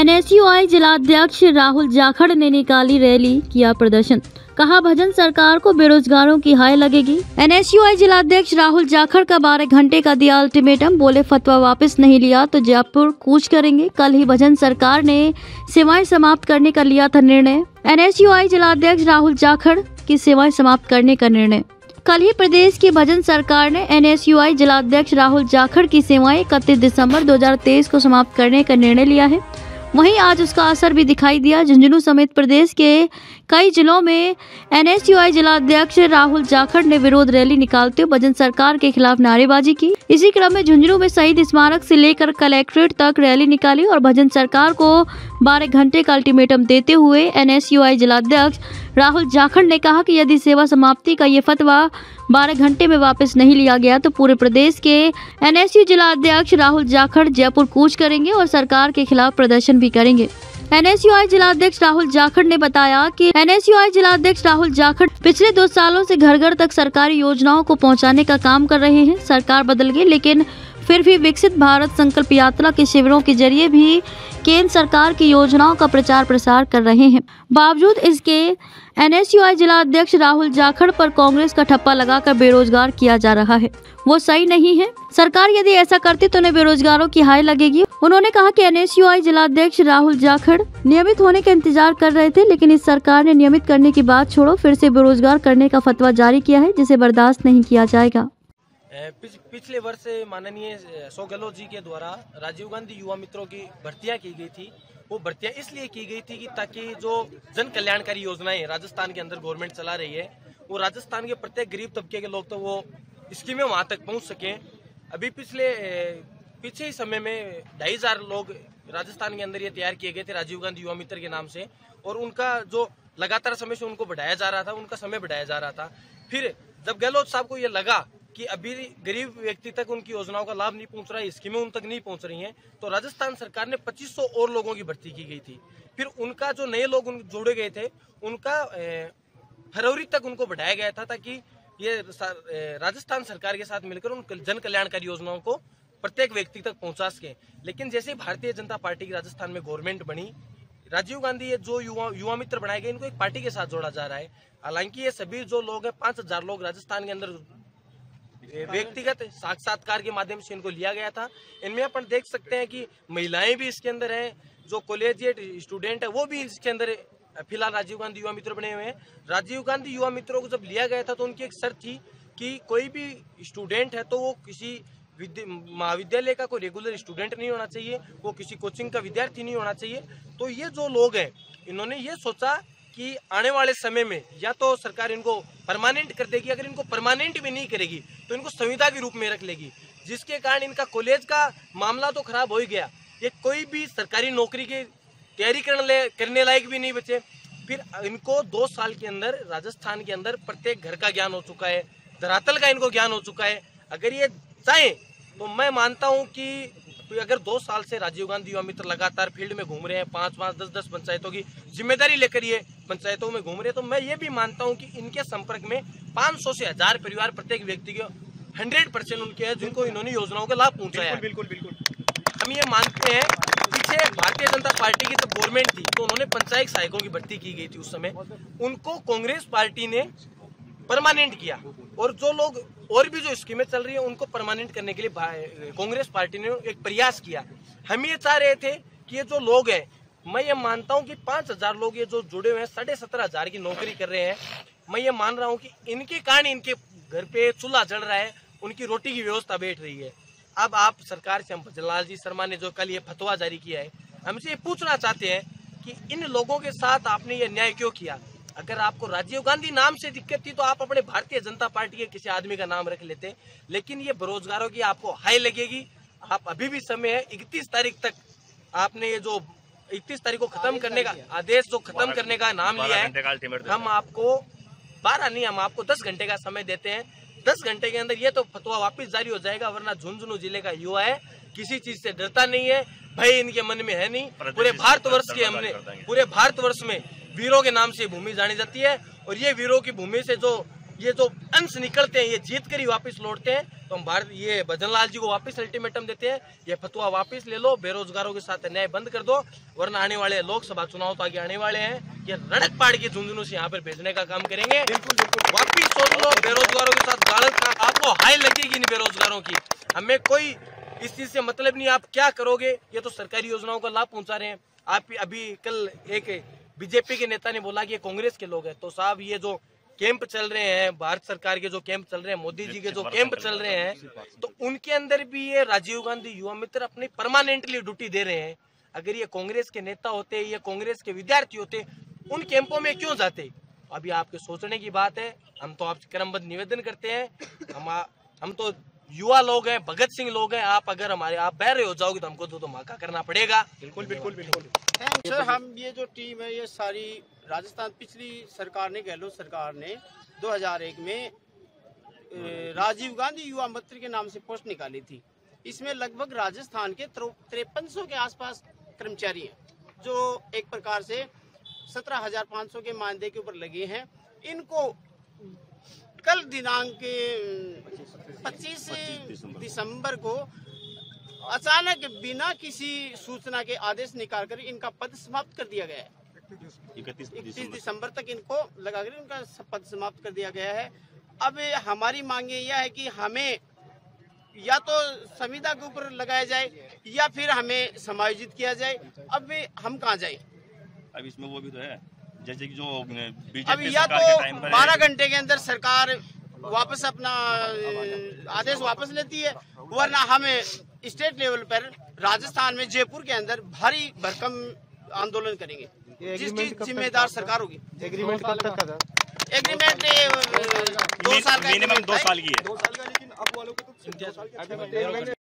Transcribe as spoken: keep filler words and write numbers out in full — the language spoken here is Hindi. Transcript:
एन एस यू आई जिलाध्यक्ष राहुल जाखड़ ने निकाली रैली, किया प्रदर्शन, कहा भजन सरकार को बेरोजगारों की हाय लगेगी। एन एस यू आई जिलाध्यक्ष राहुल जाखड़ का बारह घंटे का दिया अल्टीमेटम, बोले फतवा वापस नहीं लिया तो जयपुर कूच करेंगे। कल ही भजन सरकार ने सेवाएं समाप्त करने का लिया था निर्णय। एन एस यू आई जिलाध्यक्ष राहुल जाखड़ की सेवाएं समाप्त करने का निर्णय। कल ही प्रदेश की भजन सरकार ने एन एस यू आई जिलाध्यक्ष राहुल जाखड़ की सेवाएं इकतीस दिसंबर दो हज़ार तेईस को समाप्त करने का निर्णय लिया है। वहीं आज उसका असर भी दिखाई दिया। झुंझुनू समेत प्रदेश के कई जिलों में एन एस यू आई जिलाध्यक्ष राहुल जाखड़ ने विरोध रैली निकालते हुए भजन सरकार के खिलाफ नारेबाजी की। इसी क्रम में झुंझुनू में शहीद स्मारक से लेकर कलेक्ट्रेट तक रैली निकाली और भजन सरकार को बारह घंटे का अल्टीमेटम देते हुए एन एस यू आई जिलाध्यक्ष राहुल जाखड़ ने कहा कि यदि सेवा समाप्ति का ये फतवा बारह घंटे में वापस नहीं लिया गया तो पूरे प्रदेश के एन एस यू जिलाध्यक्ष राहुल जाखड़ जयपुर कूच करेंगे और सरकार के खिलाफ प्रदर्शन भी करेंगे। एन एस यू आई जिलाध्यक्ष राहुल जाखड़ ने बताया कि एन एस यू आई जिलाध्यक्ष राहुल जाखड़ पिछले दो सालों से घर घर तक सरकारी योजनाओं को पहुंचाने का काम कर रहे हैं। सरकार बदल गई लेकिन फिर भी विकसित भारत संकल्प यात्रा के शिविरों के जरिए भी केंद्र सरकार की योजनाओं का प्रचार प्रसार कर रहे हैं। बावजूद इसके एन एस यू आई जिलाध्यक्ष राहुल जाखड़ पर कांग्रेस का ठप्पा लगाकर बेरोजगार किया जा रहा है, वो सही नहीं है। सरकार यदि ऐसा करती तो उन्हें बेरोजगारों की हाय लगेगी। उन्होंने कहा कि एन एस यू आई जिलाध्यक्ष राहुल जाखड़ नियमित होने का इंतजार कर रहे थे, लेकिन इस सरकार ने नियमित करने की बात छोड़ो फिर से बेरोजगार करने का फतवा जारी किया है, जिसे बर्दाश्त नहीं किया जाएगा। पिछले वर्ष माननीय अशोक गहलोत जी के द्वारा राजीव गांधी युवा मित्रों की भर्तियां की गई थी। वो भर्तियां इसलिए की गई थी कि ताकि जो जन कल्याणकारी योजनाएं राजस्थान के अंदर गवर्नमेंट चला रही है वो राजस्थान के प्रत्येक गरीब तबके के लोग तो वो स्कीमें वहां तक पहुंच सकें। अभी पिछले पिछले ही समय में ढाई हजार लोग राजस्थान के अंदर ये तैयार किए गए थे राजीव गांधी युवा मित्र के नाम से, और उनका जो लगातार समय से उनको बढ़ाया जा रहा था, उनका समय बढ़ाया जा रहा था। फिर जब गहलोत साहब को ये लगा कि अभी गरीब व्यक्ति तक उनकी योजनाओं का लाभ नहीं पहुंच रहा है, स्कीमें उन तक नहीं पहुंच रही हैं, तो राजस्थान सरकार ने पच्चीस सौ और लोगों की भर्ती की गई थी। फिर उनका जो नए लोग जोड़े गए थे उनका फरवरी तक उनको बढ़ाया गया था ताकि ये राजस्थान सरकार के साथ मिलकर उन जन कल्याणकारी योजनाओं को प्रत्येक व्यक्ति तक पहुंचा सके। लेकिन जैसे भारतीय जनता पार्टी की राजस्थान में गवर्नमेंट बनी, राजीव गांधी ये जो युवा युवा मित्र बनाए गए इनको एक पार्टी के साथ जोड़ा जा रहा है। हालांकि ये सभी जो लोग हैं पांच हजार लोग राजस्थान के अंदर व्यक्तिगत साक्षात्कार के माध्यम से इनको लिया गया था। इनमें अपन देख सकते हैं कि महिलाएं भी इसके अंदर हैं, जो कॉलेजिएट स्टूडेंट है वो भी इसके अंदर फिलहाल राजीव गांधी युवा मित्र बने हुए हैं। राजीव गांधी युवा मित्रों को जब लिया गया था तो उनकी एक शर्त थी कि कोई भी स्टूडेंट है तो वो किसी महाविद्यालय का कोई रेगुलर स्टूडेंट नहीं होना चाहिए, वो किसी कोचिंग का विद्यार्थी नहीं होना चाहिए। तो ये जो लोग हैं इन्होंने ये सोचा कि आने वाले समय में या तो सरकार इनको परमानेंट कर देगी, अगर इनको परमानेंट भी नहीं करेगी तो इनको संविदा के रूप में रख लेगी, जिसके कारण इनका कॉलेज का मामला तो खराब हो ही गया, ये कोई भी सरकारी नौकरी की तैयारी करने करने लायक भी नहीं बचे। फिर इनको दो साल के अंदर राजस्थान के अंदर प्रत्येक घर का ज्ञान हो चुका है, धरातल का इनको ज्ञान हो चुका है। अगर ये चाहे तो मैं मानता हूँ कि अगर दो साल से राजीव गांधी युवा मित्र लगातार फील्ड में घूम रहे हैं, पांच पांच दस दस पंचायतों की जिम्मेदारी लेकर ये पंचायतों में घूम रहे हैं, तो मैं ये भी मानता हूं कि इनके संपर्क में पाँच सौ से हजार परिवार प्रत्येक व्यक्ति के हंड्रेड परसेंट उनके हैं जिनको इन्होंने योजनाओं का लाभ पहुंचाया है। बिल्कुल बिल्कुल हम ये मानते हैं। पीछे भारतीय जनता पार्टी की जब गवर्नमेंट थी तो उन्होंने पंचायत सहायकों की भर्ती की गई थी, उस समय उनको कांग्रेस पार्टी ने परमानेंट किया, और जो लोग और भी जो स्कीमें चल रही है उनको परमानेंट करने के लिए कांग्रेस पार्टी ने एक प्रयास किया। हम ये चाह रहे थे कि ये जो लोग हैं, मैं ये मानता हूं कि पांच हजार लोग ये जो जुड़े हुए हैं साढ़े सत्रह हजार की नौकरी कर रहे हैं, मैं ये मान रहा हूं कि इनके कारण इनके घर पे चूल्हा जल रहा है, उनकी रोटी की व्यवस्था बैठ रही है। अब आप सरकार से, हम भजनलाल जी शर्मा ने जो कल ये फतवा जारी किया है, हमसे ये पूछना चाहते हैं कि इन लोगों के साथ आपने ये न्याय क्यों किया? अगर आपको राजीव गांधी नाम से दिक्कत थी तो आप अपने भारतीय जनता पार्टी के किसी आदमी का नाम रख लेते, लेकिन ये बेरोजगारों की आपको हाय लगेगी। आप अभी भी समय है, इकतीस तारीख तक आपने ये जो इकतीस तारीख को खत्म करने का आदेश जो खत्म करने का नाम लिया है, हम आपको बारह नहीं हम आपको दस घंटे का समय देते हैं। दस घंटे के अंदर ये तो फतवा वापस जारी हो जाएगा, वरना झुंझुनू जिले का युवा है, किसी चीज से डरता नहीं है, भय इनके मन में है नहीं। पूरे भारतवर्ष के हमने पूरे भारतवर्ष में वीरों के नाम से भूमि जानी जाती है, और ये वीरों की भूमि से जो ये जो अंश निकलते हैं ये जीत कर ही वापस लौटते हैं। तो हम भारत ये भजनलाल जी को वापस अल्टीमेटम देते हैं, ये फतवा वापस ले लो, बेरोजगारों के साथ अन्याय बंद कर दो, वरना आने वाले लोकसभा चुनाव तो आगे आने वाले हैं, ये रड़क पाड़ के झुंझुनू से यहाँ पर भेजने का काम करेंगे। वापिस सोच लो, बेरोजगारों के साथ गालत आपको हाई लगेगी नहीं बेरोजगारों की। हमें कोई इस चीज से मतलब नहीं, आप क्या करोगे, ये तो सरकारी योजनाओं का लाभ पहुंचा रहे हैं। आप अभी कल एक बीजेपी के नेता ने बोला कि ये कांग्रेस के लोग हैं, तो साहब ये जो कैंप चल रहे हैं, भारत सरकार के जो कैंप चल रहे हैं, मोदी जी के जो कैंप चल रहे हैं, तो उनके अंदर भी ये राजीव गांधी युवा मित्र अपनी परमानेंटली ड्यूटी दे रहे हैं। अगर ये कांग्रेस के नेता होते, ये कांग्रेस के विद्यार्थी होते, उन कैंपों में क्यों जाते? अभी आपके सोचने की बात है। हम तो आपसे क्रमबद्ध निवेदन करते हैं, हम हम तो युवा लोग हैं, भगत सिंह लोग हैं। आप अगर हमारे आप बहरे हो जाओगे तो हमको तो धमाका करना पड़ेगा। बिल्कुल बिल्कुल बिल्कुल सर, हम ये जो टीम है ये सारी राजस्थान, पिछली सरकार ने, गहलोत सरकार ने दो हज़ार एक में राजीव गांधी युवा मित्र के नाम से पोस्ट निकाली थी। इसमें लगभग राजस्थान के तिरपन सौ के आसपास कर्मचारी हैं, जो एक प्रकार से सत्रह हजार पाँच सौ के मानदेय के ऊपर लगे हैं। इनको कल दिनांक पच्चीस दिसंबर को अचानक बिना किसी सूचना के आदेश निकालकर इनका पद समाप्त कर दिया गया है। इकतीस दिसंबर तक इनको लगाकर इनका पद समाप्त कर दिया गया है। अब हमारी मांगे यह है कि हमें या तो संविदा के ऊपर लगाया जाए या फिर हमें समायोजित किया जाए। अब हम कहाँ जाए? अब इसमें वो भी तो है, जैसे कि जो अब या तो बारह घंटे के अंदर सरकार वापस अपना आदेश वापस लेती है, वरना हमें स्टेट लेवल पर राजस्थान में जयपुर के अंदर भारी भरकम आंदोलन करेंगे। जिस चीज जिम्मेदार सरकार होगी। एग्रीमेंट कब तक का था? एग्रीमेंट दो साल का, मिनिमम दो साल की है। दो साल का, लेकिन अब वालों को तो